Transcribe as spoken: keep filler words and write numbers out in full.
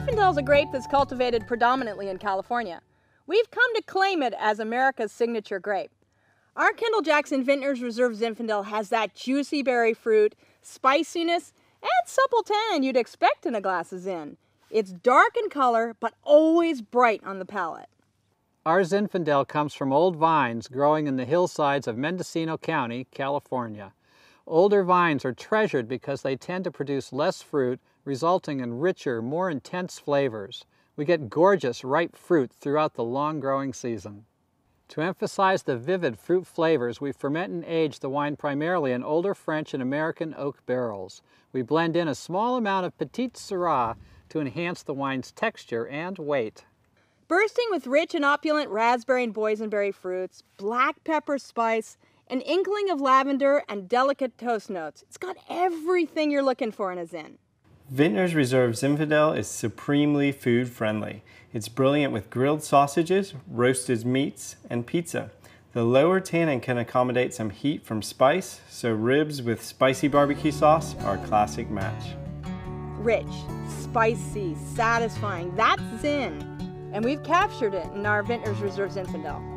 Zinfandel is a grape that's cultivated predominantly in California. We've come to claim it as America's signature grape. Our Kendall-Jackson Vintner's Reserve Zinfandel has that juicy berry fruit, spiciness, and supple tannin you'd expect in a glass of Zin. It's dark in color, but always bright on the palate. Our Zinfandel comes from old vines growing in the hillsides of Mendocino County, California. Older vines are treasured because they tend to produce less fruit, resulting in richer, more intense flavors. We get gorgeous, ripe fruit throughout the long growing season. To emphasize the vivid fruit flavors, we ferment and age the wine primarily in older French and American oak barrels. We blend in a small amount of Petite Syrah to enhance the wine's texture and weight. Bursting with rich and opulent raspberry and boysenberry fruits, black pepper spice, an inkling of lavender, and delicate toast notes. It's got everything you're looking for in a Zin. Vintner's Reserve Zinfandel is supremely food friendly. It's brilliant with grilled sausages, roasted meats, and pizza. The lower tannin can accommodate some heat from spice, so ribs with spicy barbecue sauce are a classic match. Rich, spicy, satisfying, that's Zin. And we've captured it in our Vintner's Reserve Zinfandel.